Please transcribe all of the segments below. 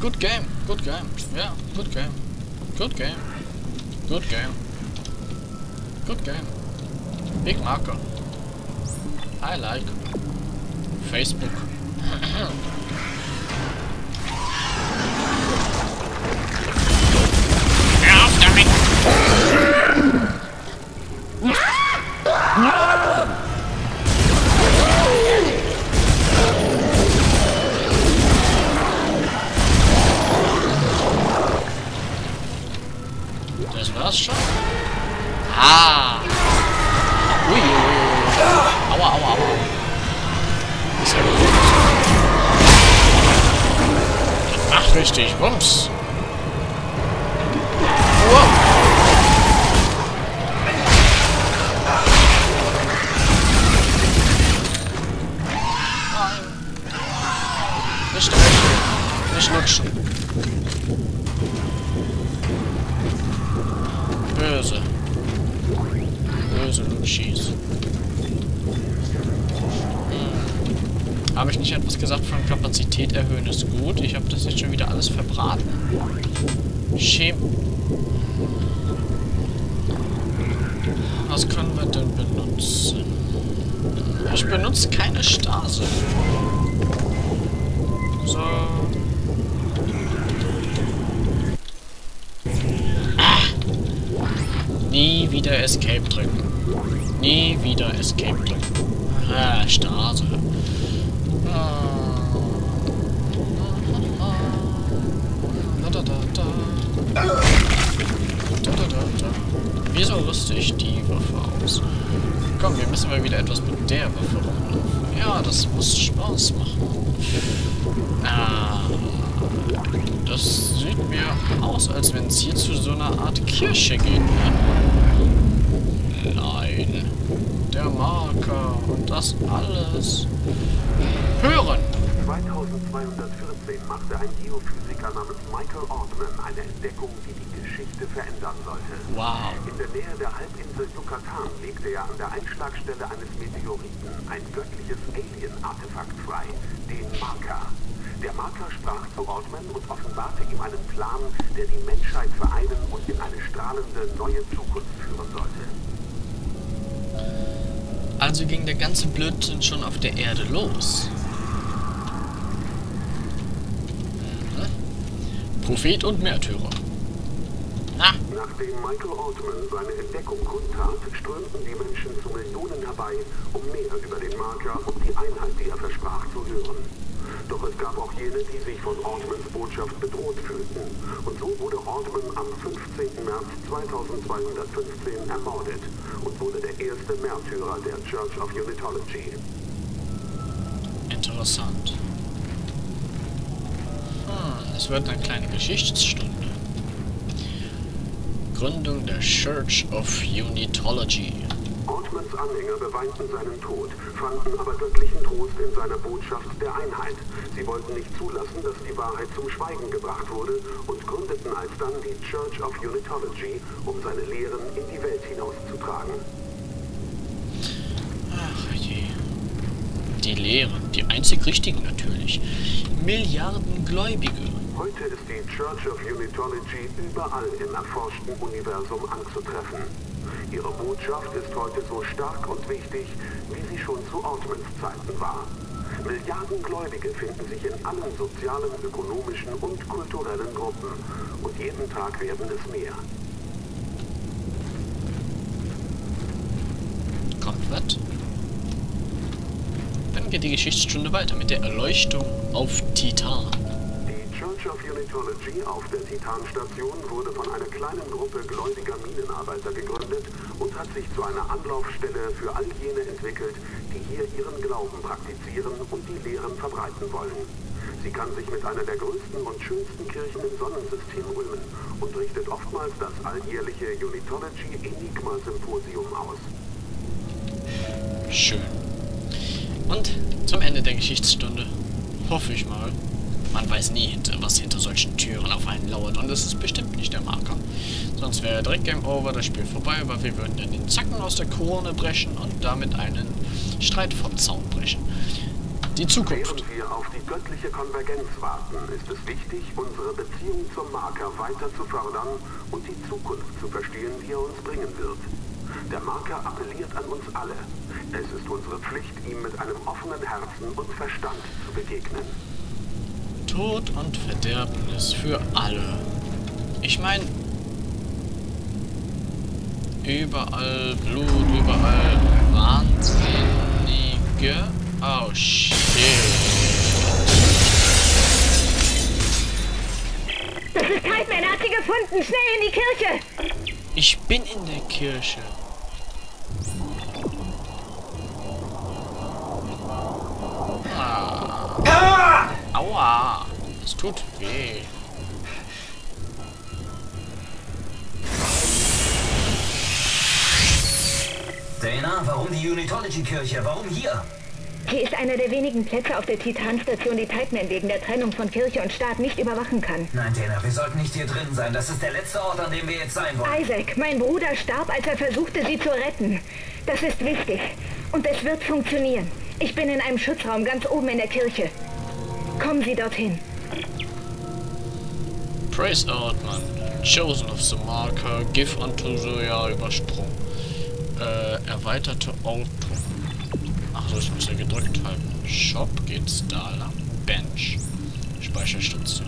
Good game. Good game. Ja, good game. Good game. Good game. Good game. Big marker. I like. Facebook. Hör auf damit! Das war's schon? Ah! Ui, ui, ui. Aua, aua, aua. Ist ja gut. Ach, richtig. Wumms. Wow. Nein. Nicht reichen. Nicht lutschen. Böse. Böse Lutschis. Habe ich nicht etwas gesagt von Kapazität erhöhen ist gut? Ich habe das jetzt schon wieder alles verbraten. Was können wir denn benutzen? Ich benutze keine Stase. So. Nie wieder Escape drücken. Nie wieder Escape drücken. Ah, Stase. Wieso rüste ich die Waffe aus? Komm, wir müssen mal wieder etwas mit der Waffe rumlaufen. Ja, das muss Spaß machen. Das sieht mir aus, als wenn es hier zu so einer Art Kirche geht. Nein. Der Marker und das alles. Hören! 2214 machte ein Geophysiker namens Michael Ortman eine Entdeckung, die die Geschichte verändern sollte. Wow. In der Nähe der Halbinsel Yucatan legte er an der Einschlagstelle eines Meteoriten ein göttliches Alien-Artefakt frei, den Marker. Der Marker sprach zu Ortman und offenbarte ihm einen Plan, der die Menschheit vereinen und in eine strahlende neue Zukunft führen sollte. Also ging der ganze Blödsinn schon auf der Erde los. Prophet und Märtyrer. Ah. Nachdem Michael Ortman seine Entdeckung kundtat, strömten die Menschen zu Millionen herbei, um mehr über den Marker und die Einheit, die er versprach, zu hören. Doch es gab auch jene, die sich von Ortmans Botschaft bedroht fühlten. Und so wurde Ortman am 15. März 2215 ermordet und wurde der erste Märtyrer der Church of Unitology. Interessant. Es wird eine kleine Geschichtsstunde. Gründung der Church of Unitology. Ortmans Anhänger beweinten seinen Tod, fanden aber göttlichen Trost in seiner Botschaft der Einheit. Sie wollten nicht zulassen, dass die Wahrheit zum Schweigen gebracht wurde und gründeten alsdann die Church of Unitology, um seine Lehren in die Welt hinauszutragen. Ach je. Die Lehren, die einzig richtigen natürlich. Milliarden Gläubige. Heute ist die Church of Unitology überall im erforschten Universum anzutreffen. Ihre Botschaft ist heute so stark und wichtig, wie sie schon zu Ortmans Zeiten war. Milliarden Gläubige finden sich in allen sozialen, ökonomischen und kulturellen Gruppen. Und jeden Tag werden es mehr. Kommt was? Dann geht die Geschichtsstunde weiter mit der Erleuchtung auf Titan. Die Church of Unitology auf der Titan-Station wurde von einer kleinen Gruppe gläubiger Minenarbeiter gegründet und hat sich zu einer Anlaufstelle für all jene entwickelt, die hier ihren Glauben praktizieren und die Lehren verbreiten wollen. Sie kann sich mit einer der größten und schönsten Kirchen im Sonnensystem rühmen und richtet oftmals das alljährliche Unitology Enigma Symposium aus. Schön. Und zum Ende der Geschichtsstunde, hoffe ich mal, man weiß nie, was hinter solchen Türen auf einen lauert. Und das ist bestimmt nicht der Marker. Sonst wäre direkt Game Over, das Spiel vorbei, weil wir würden dann den Zacken aus der Krone brechen und damit einen Streit vom Zaun brechen. die Zukunft. Während wir auf die göttliche Konvergenz warten, ist es wichtig, unsere Beziehung zum Marker weiter zu fördern und die Zukunft zu verstehen, die er uns bringen wird. Der Marker appelliert an uns alle. Es ist unsere Pflicht, ihm mit einem offenen Herzen und Verstand zu begegnen. Tod und Verderbnis für alle. Ich meine, überall Blut, überall Wahnsinnige. Oh shit. Das ist Tideman, er hat sie gefunden. Schnell in die Kirche. Ich bin in der Kirche. Aua. Es tut weh. Dana, warum die Unitology-Kirche? Warum hier? Hier ist einer der wenigen Plätze auf der Titanstation, die Tideman wegen der Trennung von Kirche und Staat nicht überwachen kann. Nein, Dana, wir sollten nicht hier drin sein. Das ist der letzte Ort, an dem wir jetzt sein wollen. Isaac, mein Bruder starb, als er versuchte, sie zu retten. Das ist wichtig. Und es wird funktionieren. Ich bin in einem Schutzraum ganz oben in der Kirche. Kommen Sie dorthin. Praise Outman. Chosen of the Marker. Give unto the... Ja, übersprungen. Erweiterte Auto. Ach so, ich muss ja gedrückt halten. Shop geht's da lang. Bench. Speicherstation.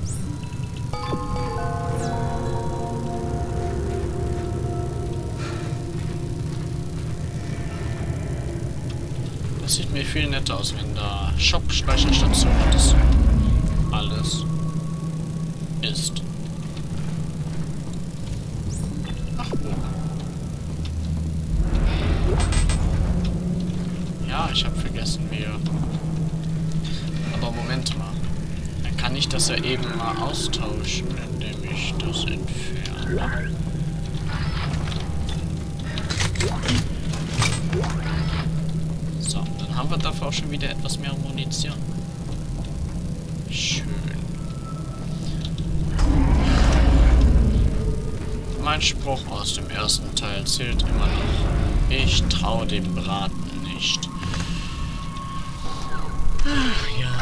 Das sieht mir viel netter aus, wenn da Shop, Speicherstation das alles ist. Ach, oh. Ja, ich habe vergessen, wie. Aber Moment mal. Dann kann ich das ja eben mal austauschen, indem ich das entferne. So, dann haben wir dafür auch schon wieder etwas mehr Munition. Schön. Mein Spruch aus dem ersten Teil zählt immer noch. Ich traue dem Braten nicht. Ach ja.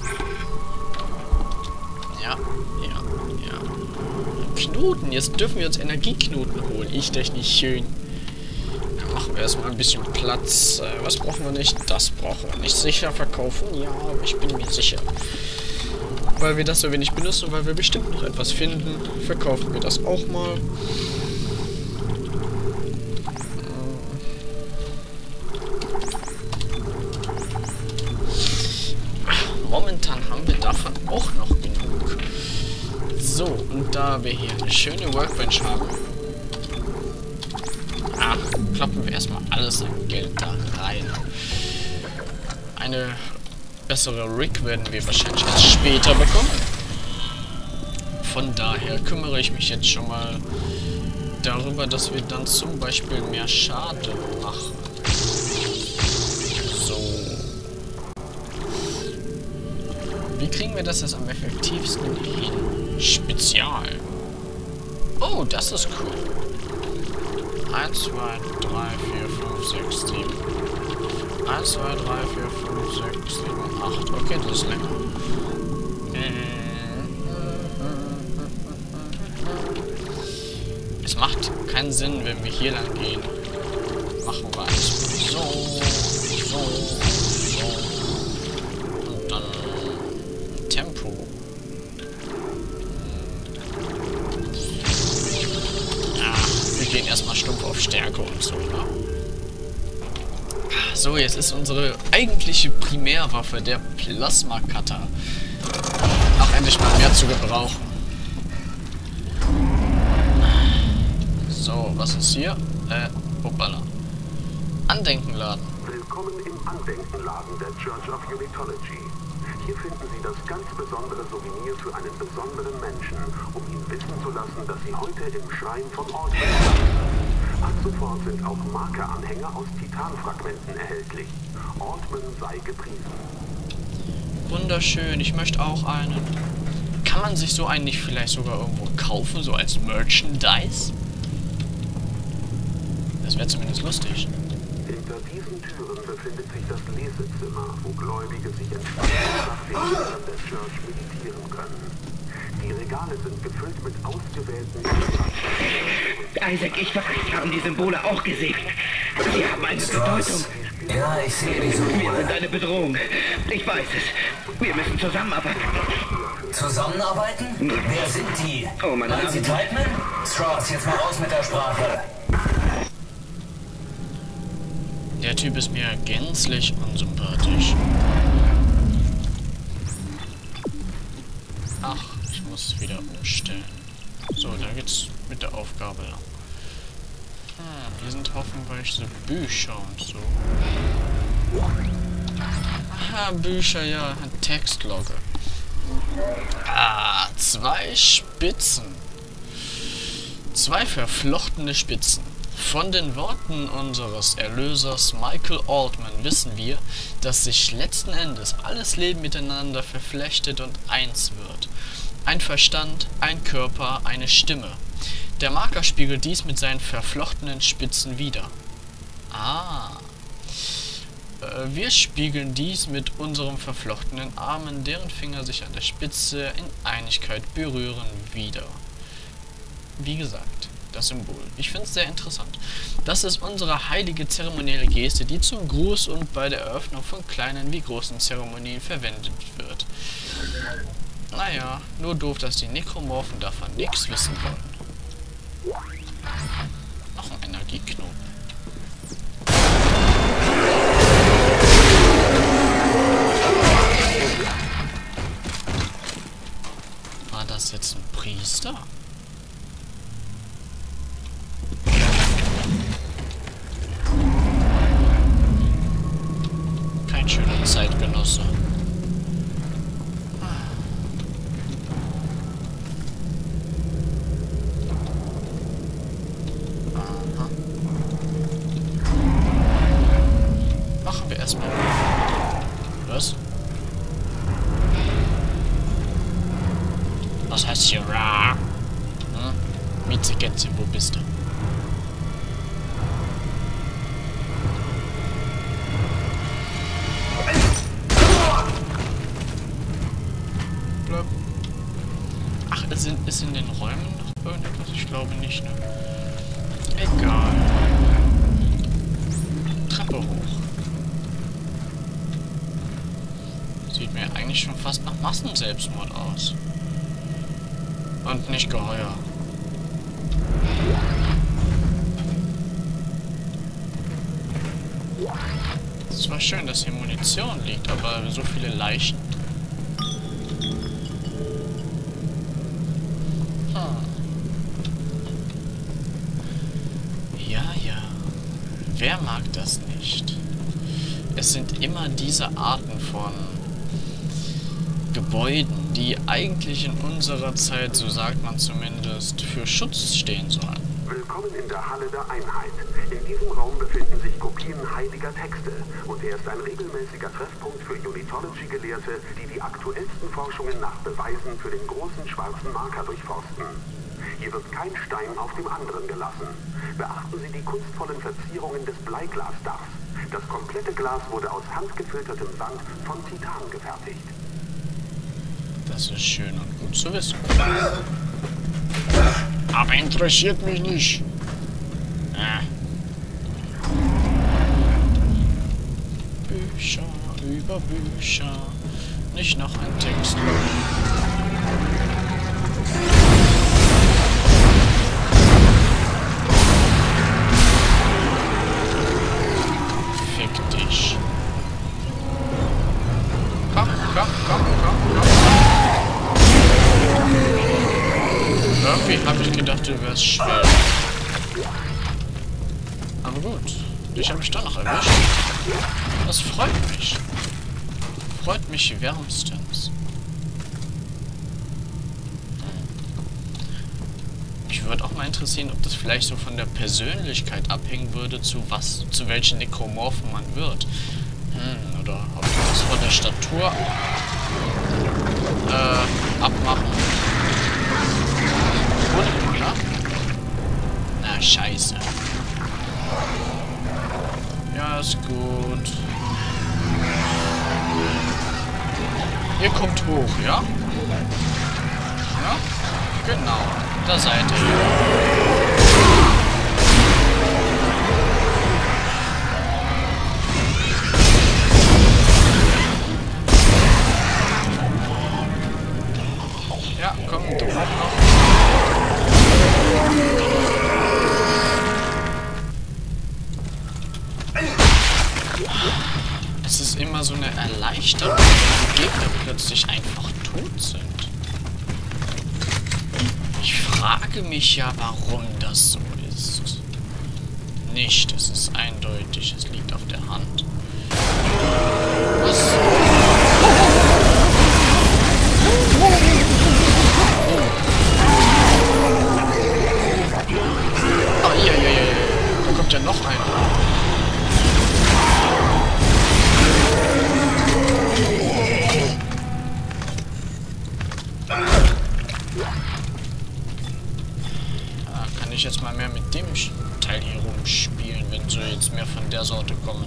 Ja. Knoten, jetzt dürfen wir uns Energieknoten holen. Ich dich nicht schön. Dann machen wir erstmal ein bisschen Platz. Was brauchen wir nicht? Das brauchen wir nicht. Sicher verkaufen? Ja, ich bin mir sicher. Weil wir das so wenig benutzen und weil wir bestimmt noch etwas finden, verkaufen wir das auch mal. Momentan haben wir davon auch noch genug. So, und da wir hier eine schöne Workbench haben, kloppen wir erstmal alles an Geld da rein. Eine bessere Rig werden wir wahrscheinlich erst später bekommen. Von daher kümmere ich mich jetzt schon mal darüber, dass wir dann zum Beispiel mehr Schaden machen. So. Wie kriegen wir das jetzt am effektivsten hin? Spezial. Oh, das ist cool. 1, 2, 3, 4, 5, 6, 7. 1, 2, 3, 4, 5, 6, 7, 8. Okay, das ist länger. Es macht keinen Sinn, wenn wir hier lang gehen. Machen wir alles so. Und dann Tempo. Wir gehen erstmal stumpf auf Stärke und so, ne? So, jetzt ist unsere eigentliche Primärwaffe, der Plasma-Cutter, auch endlich mal mehr zu gebrauchen. So, was ist hier? Hoppala. Andenkenladen. Willkommen im Andenkenladen der Church of Unitology. Hier finden Sie das ganz besondere Souvenir für einen besonderen Menschen, um ihn wissen zu lassen, dass Sie heute im Schrein von Ortman sind. Ab sofort sind auch Markeranhänger aus Titanfragmenten erhältlich. Ortman sei gepriesen. Wunderschön, ich möchte auch einen. Kann man sich so einen nicht vielleicht sogar irgendwo kaufen, so als Merchandise? Das wäre zumindest lustig. Hinter diesen Türen befindet sich das Lesezimmer, wo Gläubige sich entspannt nach den Lehren der Church meditieren können. Die Regale sind gefüllt mit ausgewählten Isaac, ich weiß, wir haben die Symbole auch gesehen. Sie haben eine Bedeutung. Ja, ich sehe die Wir sind Symbole. eine Bedrohung. Ich weiß es. Wir müssen zusammenarbeiten. Zusammenarbeiten? Wer sind die? Oh, meine Meinen Sie Damen. Tideman? Strauss, jetzt mal raus mit der Sprache. Der Typ ist mir gänzlich unsympathisch. Ach, ich muss wieder umstellen. So, da geht's mit der Aufgabe lang. Hier sind hoffenweise Bücher und so. Aha, Bücher, ja. Textlogge. Ah, 2 Spitzen. 2 verflochtene Spitzen. Von den Worten unseres Erlösers Michael Altman wissen wir, dass sich letzten Endes alles Leben miteinander verflechtet und eins wird. Ein Verstand, ein Körper, eine Stimme. Der Marker spiegelt dies mit seinen verflochtenen Spitzen wider. Ah. Wir spiegeln dies mit unserem verflochtenen Armen, deren Finger sich an der Spitze in Einigkeit berühren, wider. Wie gesagt, das Symbol. Ich finde es sehr interessant. Das ist unsere heilige zeremonielle Geste, die zum Gruß und bei der Eröffnung von kleinen wie großen Zeremonien verwendet wird. Naja, nur doof, dass die Nekromorphen davon nichts wissen wollen. Noch ein Energieknoten. War das jetzt ein Priester? Kein schöner Zeitgenosse. Machen wir erstmal. Was? Was heißt hier? Mietzekätzchen, wo bist du? Blöp. Ach, ist in den Räumen noch irgendetwas? Ich glaube nicht, ne? Egal. Treppe hoch. Sieht mir eigentlich schon fast nach Massenselbstmord aus. Und nicht Geheuer. Es ist zwar schön, dass hier Munition liegt, aber so viele Leichen. Ja, ja. Wer mag das nicht? Es sind immer diese Arten von Gebäuden, die eigentlich in unserer Zeit, so sagt man zumindest, für Schutz stehen sollen. Willkommen in der Halle der Einheit. In diesem Raum befinden sich Kopien heiliger Texte und er ist ein regelmäßiger Treffpunkt für Unitology-Gelehrte, die die aktuellsten Forschungen nach Beweisen für den großen schwarzen Marker durchforsten. Hier wird kein Stein auf dem anderen gelassen. Beachten Sie die kunstvollen Verzierungen des Bleiglasdachs. Das komplette Glas wurde aus handgefiltertem Sand von Titan gefertigt. Das ist schön und gut zu wissen. Aber interessiert mich nicht. Bücher über Bücher. Nicht noch ein Text. Fick dich. Komm. Irgendwie habe ich gedacht, du wärst schwer. Aber gut, dich habe ich doch noch erwischt. Das freut mich. Freut mich wärmstens. Mich würde auch mal interessieren, ob das vielleicht so von der Persönlichkeit abhängen würde, zu welchen Nekromorphen man wird. Oder ob wir das von der Statur abmachen. Oder? Na, scheiße. Ja, es Genau, da seid ihr. Ja, komm, du auch noch. Es ist immer so eine Erleichterung, wenn die Gegner plötzlich einfach tot sind. Ich frage mich ja, warum das so ist. Nicht, es ist eindeutig, es liegt auf der Hand. Was? Oh, hier. Da kommt ja noch einer. Kann ich jetzt mal mehr mit dem Teil hier rumspielen, wenn so jetzt mehr von der Sorte kommen.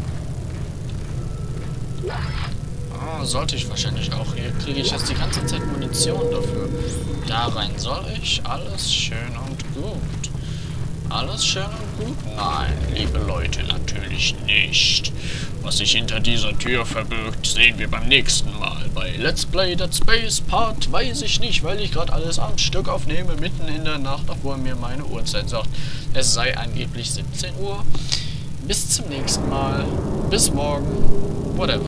Oh, sollte ich wahrscheinlich auch. Hier kriege ich jetzt die ganze Zeit Munition dafür. Da rein soll ich. Alles schön und gut. Alles schön und gut? Nein, liebe Leute, natürlich nicht. Was sich hinter dieser Tür verbirgt, sehen wir beim nächsten Mal. Bei Let's Play Dead Space Part weiß ich nicht, weil ich gerade alles am Stück aufnehme, mitten in der Nacht, obwohl mir meine Uhrzeit sagt, es sei angeblich 17 Uhr. Bis zum nächsten Mal. Bis morgen. Whatever.